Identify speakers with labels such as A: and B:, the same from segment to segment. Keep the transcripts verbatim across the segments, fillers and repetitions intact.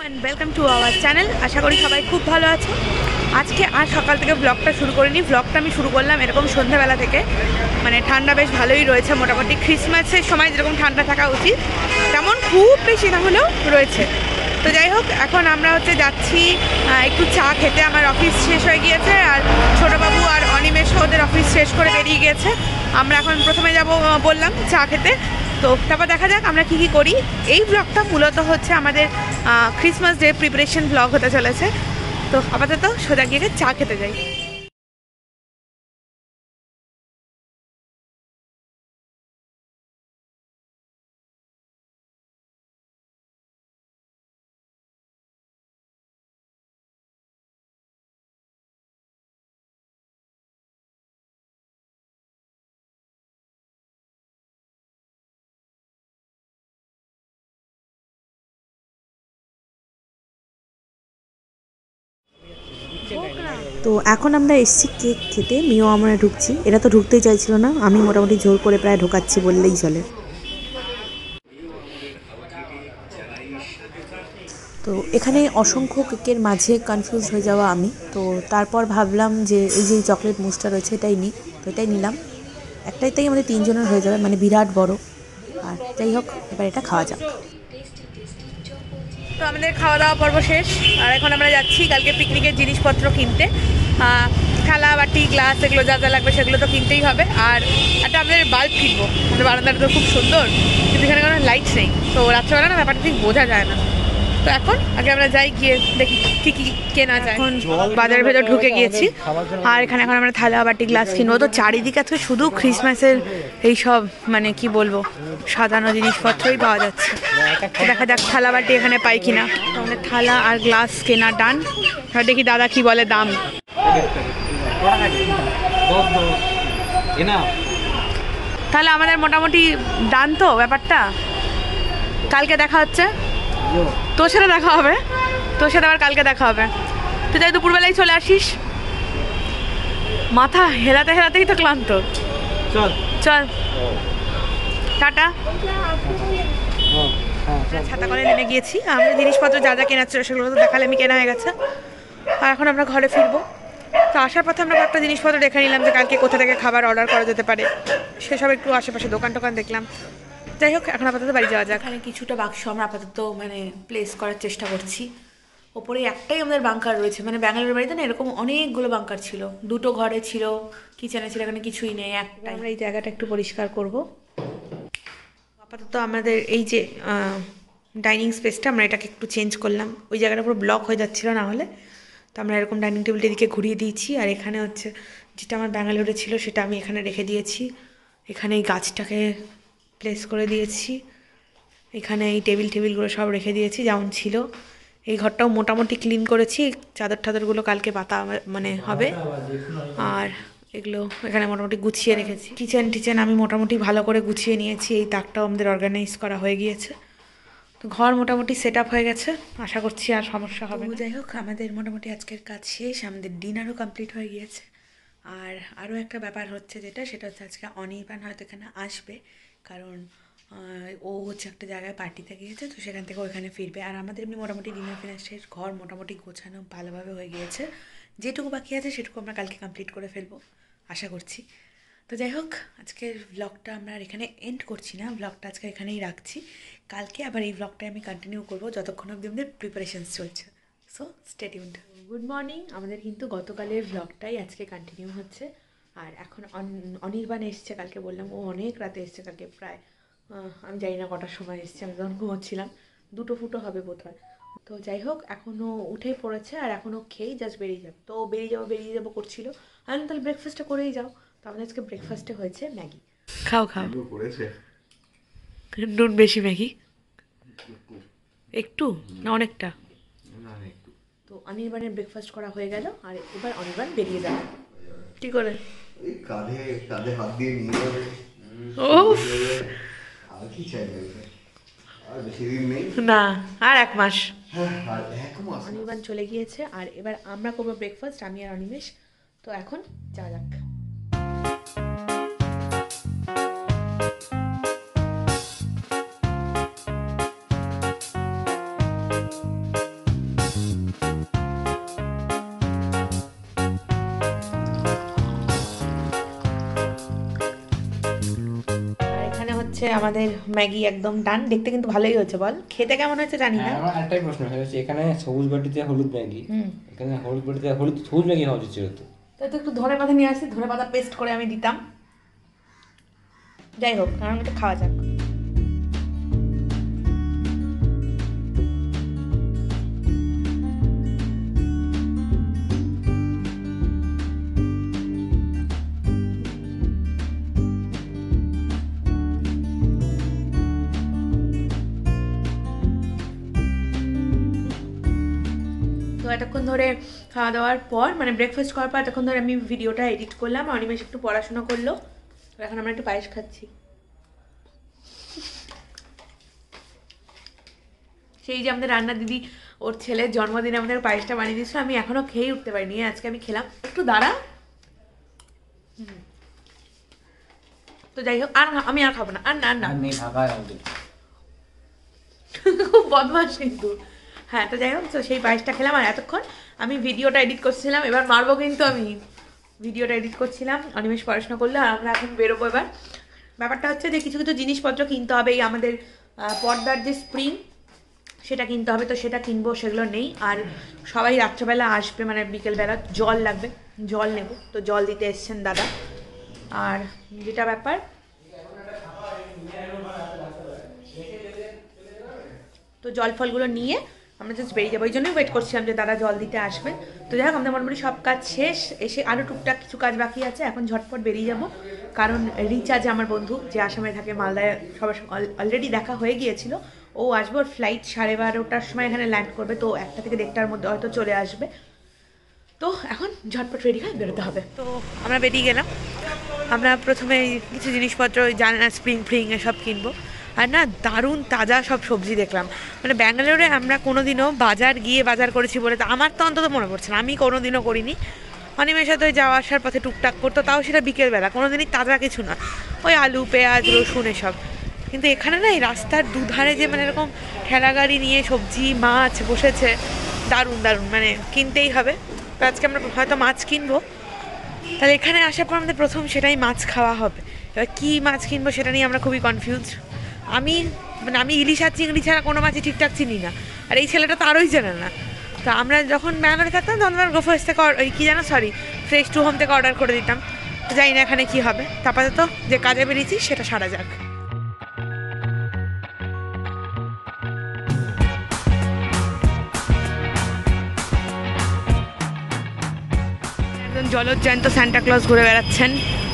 A: and welcome to our channel. আশা করি সবাই খুব ভালো আছো। আজকে আজ সকাল থেকে ব্লগটা শুরু করিনি, ব্লগটা আমি শুরু করলাম এরকম সন্ধ্যাবেলা থেকে। মানে ঠান্ডা বেশ ভালোই রয়েছে, মোটামুটি ক্রিসমাসের সময় যেরকম ঠান্ডা থাকা উচিত তেমন খুব বেশি না হলেও রয়েছে। তো যাই হোক, এখন আমরা হচ্ছে যাচ্ছি একটু চা খেতে। আমার অফিস শেষ হয়ে গিয়েছে আর ছোটোবাবু আর অনিমেষ ওদের অফিস শেষ করে বেরিয়ে গিয়েছে। আমরা এখন প্রথমে যাব বললাম চা খেতে, তো তারপর দেখা যাক আমরা কী কী করি। এই ব্লগটা মূলত হচ্ছে আমাদের ক্রিসমাস ডে প্রিপারেশন ব্লগ হতে চলেছে। তো আপাতত সোজা গিয়ে চা খেতে যাই।
B: তো এখন আমরা এসেছি কেক খেতে, মেয়েও আমরা ঢুকছি। এরা তো ঢুকতেই চাইছিল না, আমি মোটামুটি জোর করে প্রায় ঢোকাচ্ছি বললেই চলে। তো এখানে অসংখ্য কেকের মাঝে কনফিউজ হয়ে যাওয়া আমি, তো তারপর ভাবলাম যে এই যে চকলেট মুসটা রয়েছে এটাই নিই, তো এটাই নিলাম। একটাইতেই আমাদের তিনজনের হয়ে যাবে, মানে বিরাট বড়। আর যাই হোক, এবার এটা খাওয়া যাক।
A: তো আমাদের খাওয়া দাওয়া পর্ব শেষ আর এখন আমরা যাচ্ছি কালকে পিকনিকের জিনিসপত্র কিনতে। থালা বাটি গ্লাস এগুলো যা যা লাগবে সেগুলো তো কিনতেই হবে। আর একটা আমাদের বাল্ব কিনবো, আমাদের বারান্দাটা তো খুব সুন্দর, কিন্তু এখানে কোনো লাইট নেই, তো রাত্রেবেলা না ব্যাপারটা ঠিক বোঝা যায় না। তো এখন আগে আমরা যাই, গিয়ে দেখি কী কী কেনা যায়। এখন বাজারের ভেতর ঢুকে গিয়েছি আর এখানে এখন আমরা থালা বাটি গ্লাস কিনবো। তো চারিদিকে আজকে শুধু ক্রিসমাসের এইসব মানে কি বলবো সাজানো জিনিসপত্রই পাওয়া যাচ্ছে। দেখা যাক থালা বাটি এখানে পাই কিনা। আমাদের থালা আর গ্লাস কেনা ডান। আর দেখি দাদা কি বলে দাম। তাহলে আমাদের মোটামুটি ডান তো ব্যাপারটা। কালকে দেখা হচ্ছে, তোর সাথে দেখা হবে, তোর সাথে আবার কালকে দেখা হবে। তুই তাই দুপুরবেলায় চলে আসিস, মাথা হেলাতে হেলাতেই তো ক্লান্ত। চল চল, টাটা। ছাতা করে নেমে গিয়েছি। আমরা জিনিসপত্র যা যা কেনার ছিল সেগুলো তো দেখালে আমি কেনা হয়ে গেছে। আর এখন আমরা ঘরে ফিরবো। তো আসার পথে আমরা কয়েকটা জিনিসপত্র দেখে নিলাম যে কালকে কোথা থেকে খাবার অর্ডার করা যেতে পারে, সেসব একটু আশেপাশে দোকান টোকান দেখলাম। যাই হোক, এখন আপাতত বাড়ি যাওয়া যাক। এখানে কিছুটা বাক্স আমরা আপাতত মানে প্লেস করার চেষ্টা করছি। ওপরে একটাই আমাদের বাংকার রয়েছে, মানে ব্যাঙ্গালোর বাড়িতে না এরকম অনেকগুলো বাংকার ছিল, দুটো ঘরে ছিল, কিচেনে ছিল, এখানে কিছুই নেই একটা। আমরা এই জায়গাটা একটু পরিষ্কার করব। আপাতত আমাদের এই যে ডাইনিং স্পেসটা আমরা এটাকে একটু চেঞ্জ করলাম। ওই জায়গাটা পুরো ব্লক হয়ে যাচ্ছিলো না হলে, তো আমরা এরকম ডাইনিং টেবিলটা দিকে ঘুরিয়ে দিয়েছি। আর এখানে হচ্ছে যেটা আমার ব্যাঙ্গালোরে ছিল সেটা আমি এখানে রেখে দিয়েছি। এখানে এই গাছটাকে প্লেস করে দিয়েছি, এখানে এই টেবিল টেবিলগুলো সব রেখে দিয়েছি যেমন ছিল। এই ঘরটাও মোটামুটি ক্লিন করেছি, চাদর টাদরগুলো কালকে পাতা মানে হবে। আর এগুলো এখানে মোটামুটি গুছিয়ে রেখেছি। কিচেন টিচেন আমি মোটামুটি ভালো করে গুছিয়ে নিয়েছি, এই তাকটাও আমাদের অর্গানাইজ করা হয়ে গিয়েছে। তো ঘর মোটামুটি সেট আপ হয়ে গেছে, আশা করছি আর সমস্যা হবে না। যাই হোক, আমাদের মোটামুটি আজকের কাজ শেষ, আমাদের ডিনারও কমপ্লিট হয়ে গিয়েছে। আর আরও একটা ব্যাপার হচ্ছে যেটা, সেটা হচ্ছে আজকে অনির্বাণ হয়তো এখানে আসবে, কারণ ও হচ্ছে একটা জায়গায় পার্টিতে গিয়েছে, তো সেখান থেকে ওইখানে ফিরবে। আর আমাদের এমনি মোটামুটি ডিনার ফিনার শেষ, ঘর মোটামুটি গোছানো ভালোভাবে হয়ে গিয়েছে। যেটুকু বাকি আছে সেটুকু আমরা কালকে কমপ্লিট করে ফেলবো আশা করছি। তো যাই হোক, আজকের ব্লগটা আমরা এখানে এন্ড করছি না, ব্লগটা আজকে এখানেই রাখছি। কালকে আবার এই ব্লগটাই আমি কন্টিনিউ করবো যতক্ষণ অবধি আমাদের প্রিপারেশনস চলছে। So stay tuned. Good morning, আমাদের কিন্তু গতকালের ব্লগটাই আজকে কন্টিনিউ হচ্ছে। আর এখন অনির্বাণ এসছে, কালকে বললাম ও অনেক রাতে এসছে, কালকে প্রায় আমি জানি না কটার সময় এসছে, আমি যখন ঘুমোচ্ছিলাম, দুটো ফুটো হবে বোধ হয়। তো যাই হোক, এখনও উঠেই পড়েছে আর এখনও খেয়েই জাস্ট বেরিয়ে যাবে। তো বেরিয়ে যাবো বেরিয়ে যাবো করছিল, আমি তাহলে ব্রেকফাস্টটা করেই যাও। তো আমাদের আজকে ব্রেকফাস্টে হয়েছে ম্যাগি। খাও খাও, নুন বেশি ম্যাগি একটু না অনেকটা। তো অনির্বাণের ব্রেকফাস্ট করা হয়ে গেল আর এবার অনির্বাণ বেরিয়ে যাবে। কি করে কাঁধে কাঁধে হাত দিয়ে নিয়ে যাবে। ও আর কি চাই আর বেশি দিন নেই না, আর এক মাস। অনির্বাণ চলে গিয়েছে আর এবার আমরা করবো ব্রেকফাস্ট, আমি আর অনিমেষ। তো এখন যাওয়া যাক। হচ্ছে আমাদের ম্যাগি একদম ডান, দেখতে কিন্তু ভালোই হচ্ছে, বল খেতে কেমন হচ্ছে জানি না।
C: আমার আরেকটাই প্রশ্ন হচ্ছে, এখানে সবুজ বাটিতে হলুদ ম্যাগি, এখানে হলুদ বাটিতে হলুদ সবুজ ম্যাগি হওয়া উচিত ছিল তো।
A: তাই তো একটু ধনে পাতা নিয়ে আসি, ধনে পাতা পেস্ট করে আমি দিতাম। যাই হোক, কারণ একটু খাওয়া যাক। তো এতক্ষণ ধরে খাওয়া দাওয়ার পর মানে ব্রেকফাস্ট করার পর এতক্ষণ ধরে আমি ভিডিওটা এডিট করলাম, অনিমেষ একটু পড়াশোনা করলো। তো এখন আমরা একটু পায়েস খাচ্ছি। সেই যে আমাদের রান্না দিদি ওর ছেলের জন্মদিনে আমাদের পায়েসটা বানিয়ে দিয়েছিল, আমি এখনো খেয়ে উঠতে পারিনি, আজকে আমি খেলাম। একটু দাঁড়া। তো যাই হোক, আর আমি আর খাবো না, আর না আর না খুব বদমাস কিন্তু। হ্যাঁ, তো যাই হোক, তো সেই পায়েসটা খেলাম। আর এতক্ষণ আমি ভিডিওটা এডিট করছিলাম, এবার মারবো কিন্তু আমি। ভিডিওটা এডিট করছিলাম, অনিমেষ পড়াশোনা করলে, আর আমরা এখন বেরোবো। এবার ব্যাপারটা হচ্ছে যে কিছু কিছু জিনিসপত্র কিনতে হবে, এই আমাদের পর্দার যে স্প্রিং সেটা কিনতে হবে, তো সেটা কিনবো, সেগুলো নেই। আর সবাই রাত্রেবেলা আসবে, মানে বিকেলবেলা জল লাগবে, জল নেব, তো জল দিতে এসছেন দাদা। আর যেটা ব্যাপার, তো জল ফলগুলো নিয়ে আমরা জাস্ট বেরিয়ে যাবো, ওই জন্যই ওয়েট করছিলাম যে দাদা জল দিতে আসবে। তো যাই হোক, আমাদের মোটামুটি সব কাজ শেষ, এসে আরও টুকটাক কিছু কাজ বাকি আছে, এখন ঝটপট বেরিয়ে যাব। কারণ রিচা যে আমার বন্ধু, যে আসামে থাকে মালদায়, সবার অলরেডি দেখা হয়ে গিয়েছিল, ও আসবে, ওর ফ্লাইট সাড়ে বারোটার সময় এখানে ল্যান্ড করবে, তো একটা থেকে দেড়টার মধ্যে হয়তো চলে আসবে। তো এখন ঝটপট রেডি হয়ে বেরোতে হবে। তো আমরা বেরিয়ে গেলাম। আমরা প্রথমে কিছু জিনিসপত্র, জানলা স্প্রিং ফ্রিং এসব কিনবো। আর না, দারুণ তাজা সব সবজি দেখলাম। মানে ব্যাঙ্গালোরে আমরা কোনোদিনও বাজার গিয়ে বাজার করেছি বলে তো আমার তো অন্তত মনে পড়ছে না, আমি কোনোদিনও করিনি। অনিমের সাথে ওই যাওয়া আসার পথে টুকটাক করতো, তাও সেটা বিকেলবেলা, কোনোদিনই তাজা কিছু না, ওই আলু পেঁয়াজ রসুন এসব। কিন্তু এখানে না, এই রাস্তার দুধারে যে মানে এরকম ঠেলা গাড়ি নিয়ে সবজি মাছ বসেছে, দারুণ দারুণ, মানে কিনতেই হবে। তো আজকে আমরা হয়তো মাছ কিনবো, তাহলে এখানে আসার পর আমাদের প্রথম সেটাই মাছ খাওয়া হবে। এবার কী মাছ কিনবো সেটা নিয়ে আমরা খুবই কনফিউজ। আমি মানে আমি ইলিশ আর চিংড়ি ছাড়া কোনো মাছই ঠিকঠাক চিনি না, আর এই ছেলেটা তো আরোই জানে না। তো আমরা যখন ব্যাঙ্গালোরে থাকতাম তখন আমরা গোফার্স থেকে ওই কী জানো সরি ফ্রেশ টু হোম থেকে অর্ডার করে দিতাম। তো জানি না এখানে কী হবে, তারপরে তো যে কাজে বেরিয়েছি সেটা সারা যাক। একজন জলজ্যান্ত সান্টা ক্লজ ঘুরে বেড়াচ্ছেন।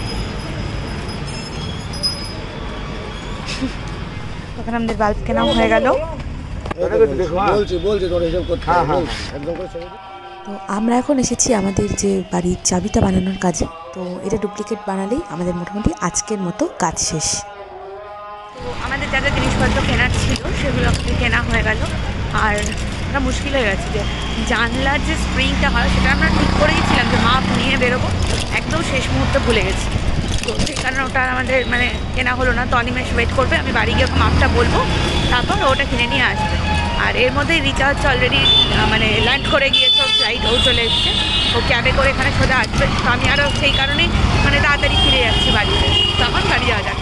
A: তখন আমাদের বাল্ব কেনাও হয়ে গেল।
B: তো আমরা এখন এসেছি আমাদের যে বাড়ির চাবিটা বানানোর কাজে। তো এটা ডুপ্লিকেট বানালেই আমাদের মোটামুটি আজকের মতো কাজ শেষ।
A: তো আমাদের যা যা জিনিসপত্র কেনার ছিল সেগুলো কেনা হয়ে গেল। আর ওটা মুশকিল হয়ে গেছে যে জানলার যে স্প্রিংটা হয় সেটা আমরা ঠিক করেইছিলাম যে মাপ নিয়ে বেরোবো, একদম শেষ মুহূর্তে ভুলে গেছি। তো সেই কারণে ওটা আমাদের মানে কেনা হলো না। তো অনিমেষ ওয়েট করবে, আমি বাড়ি গিয়ে মাপটা বলবো, তারপর ওটা কিনে নিয়ে আসবে। আর এর মধ্যে রিচা হচ্ছে অলরেডি মানে ল্যান্ড করে গিয়েছে, ওর ফ্লাইট ও চলে এসছে, ও ক্যাবে করে এখানে সোজা আসবে। তো আমি আরও সেই কারণেই মানে তাড়াতাড়ি ফিরে যাচ্ছি বাড়িতে। তখন বাড়ি যাওয়া যাক।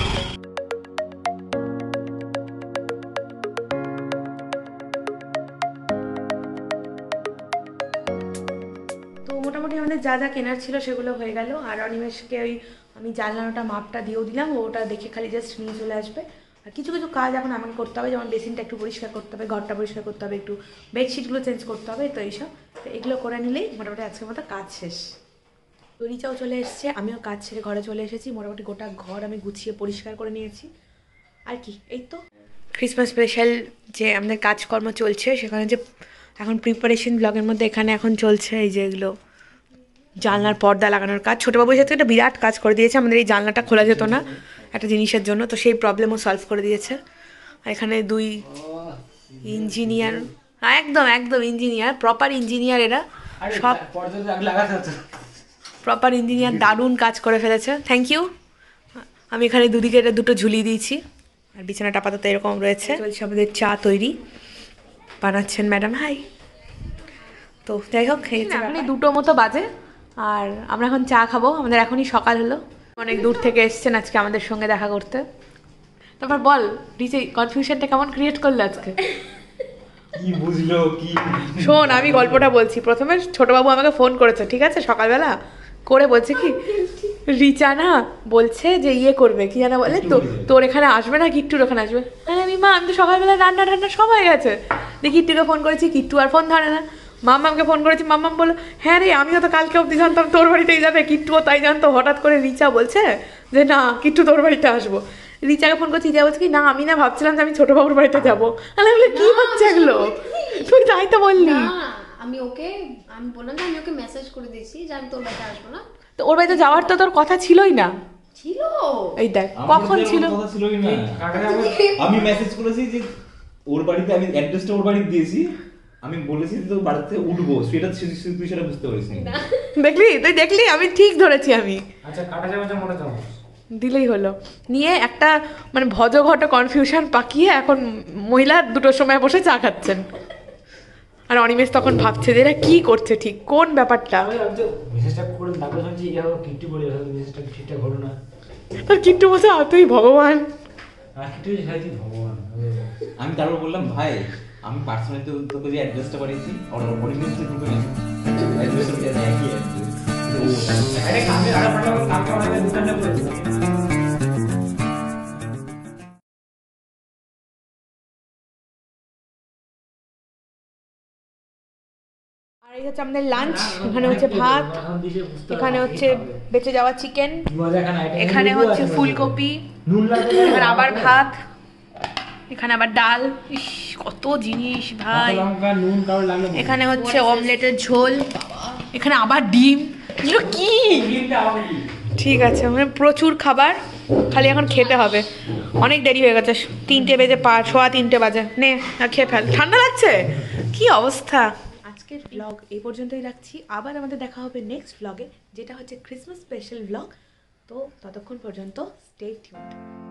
A: তো মোটামুটি আমাদের যা যা কেনার ছিল সেগুলো হয়ে গেল। আর অনিমেষকে ওই আমি জানলাটা মাপটা দিয়েও দিলাম, ওটা দেখে খালি জাস্ট নিয়ে চলে আসবে। আর কিছু কিছু কাজ এখন আমাকে করতে হবে, যেমন বেসিনটা একটু পরিষ্কার করতে হবে, ঘরটা পরিষ্কার করতে হবে, একটু বেডশিটগুলো চেঞ্জ করতে হবে। তো এইসব তো এগুলো করে নিলেই মোটামুটি আজকের মতো কাজ শেষ। তো রিচাও চলে এসছে, আমিও কাজ ছেড়ে ঘরে চলে এসেছি। মোটামুটি গোটা ঘর আমি গুছিয়ে পরিষ্কার করে নিয়েছি। আর কি, এই তো ক্রিসমাস স্পেশাল যে আমাদের কাজকর্ম চলছে সেখানে যে এখন প্রিপারেশন ব্লগের মধ্যে এখানে এখন চলছে এই যে এগুলো জানলার পর্দা লাগানোর কাজ। ছোটোবাবুর সাথে একটা বিরাট কাজ করে দিয়েছে, আমাদের এই জানলাটা খোলা যেত না একটা জিনিসের জন্য, তো সেই প্রবলেমও সলভ করে দিয়েছে। আর এখানে দুই ইঞ্জিনিয়ার, একদম একদম ইঞ্জিনিয়ার, প্রপার ইঞ্জিনিয়ার এরা সব, প্রপার ইঞ্জিনিয়ার, দারুণ কাজ করে ফেলেছে। Thank you. আমি এখানে দুদিকে এটা দুটো ঝুলিয়ে দিয়েছি। আর বিছানাটা আপাতত এরকম রয়েছে। চলছে আমাদের চা তৈরি, বানাচ্ছেন ম্যাডাম। হাই। তো যাই হোক, এখনই দুটো মতো বাজে আর আমরা এখন চা খাবো। আমাদের এখনই সকাল হলো, অনেক দূর থেকে এসছেন আজকে আমাদের সঙ্গে দেখা করতে। তারপর বল রিচে কনফিউশনটা কেমন ক্রিয়েট করলো আজকে?
C: কি বুঝলো কি?
A: শোন আমি গল্পটা বলছি। প্রথমে ছোটবাবু আমাকে ফোন করেছে, ঠিক আছে, সকালবেলা করে বলছে কি রিচা না বলছে যে ইয়ে করবে কি জানা বলে তো তোর এখানে আসবে না কিট্টুর ওখানে আসবে। হ্যাঁ আমি মা আমি তো সকালবেলা রান্না টান্না সব হয়ে গেছে। দিয়ে কিট্টুকে ফোন করেছি, কিট্টু আর ফোন ধরে না। মাম্মামকে ফোন করেছি, মাম্মাম বললো হ্যাঁ রে আমিও তো কালকে অবধি জানতাম তোর বাড়িতেই যাবে, কিট্টুও তাই জানতো। হঠাৎ করে রিচা বলছে যে না কিট্টু তোর বাড়িতে আসবো। রিচাকে ফোন করছি, রিচা বলছে কি না আমি না ভাবছিলাম যে আমি ছোটবাবুর বাড়িতে যাবো। আমি বলে কি হচ্ছে এগুলো? তুই তাই তো বললি।
D: আমি ওকে আমি বললাম যে আমি ওকে মেসেজ করে দিয়েছি যে আমি তোর বাড়িতে আসবো না।
A: তো ওর বাড়িতে যাওয়ার তো তোর কথা ছিলই না।
D: ছিল
A: এই দেখ কখন ছিল।
E: কথা ছিলই না। আমি মেসেজ করেছি যে ওর বাড়িতে, আমি অ্যাড্রেসটা ওর বাড়িতে দিয়েছি, আমি বলেছি যে তোর বাড়িতে উঠবো, সেটা তুই সেটা বুঝতে পারিস না।
A: দেখলি তুই দেখলি আমি ঠিক ধরেছি আমি।
C: আচ্ছা কাটা চামচা মোটা চামচ
A: দিলেই হলো। নিয়ে একটা মানে ভজঘট কনফিউশন পাকিয়ে এখন মহিলা দুটোর সময় বসে চা খাচ্ছেন। আর অনিমেষ তখন ভাবছে যে এরা কি করছে, ঠিক কোন ব্যাপারটা।
C: মেসেজটা করে ডাকো শুনছি এও কিট্টু বলে মেসেজটা ঠিকঠাক হলো না।
A: আর কিট্টু বলছে আ তুই ভগবান।
C: আর কিট্টু সাইজি ভগবান।
E: আমি তারপর বললাম ভাই আমি পার্সোনালি তো তোকে যে অ্যাড্রেসটা পাঠিয়েছি ওর অরিজিনাল থেকে ঢুকে গেছে, অ্যাড্রেসটা দেয়া একই অ্যাড্রেস।
C: আরে কামে আরে পাঠাবো কামে অনেক দোকানে করেছি।
A: আর এই হচ্ছে আমাদের লাঞ্চ। এখানে হচ্ছে ভাত, এখানে হচ্ছে বেঁচে যাওয়া চিকেন, এখানে হচ্ছে ফুলকপি, এখানে আবার ভাত, এখানে আবার ডাল। ইস কত জিনিস ভাই। এখানে হচ্ছে অমলেটের ঝোল, এখানে আবার ডিম। এগুলো কি? ঠিক আছে মানে প্রচুর খাবার, খালি এখন খেতে হবে। অনেক দেরি হয়ে গেছে, তিনটে বেজে পা সোয়া তিনটে বাজে। নে আর খেয়ে ফেল, ঠান্ডা লাগছে কি অবস্থা। আজকের ব্লগ এই পর্যন্তই রাখছি। আবার আমাদের দেখা হবে নেক্সট ব্লগে, যেটা হচ্ছে ক্রিসমাস স্পেশাল ব্লগ। তো ততক্ষণ পর্যন্ত স্টে টিউনড।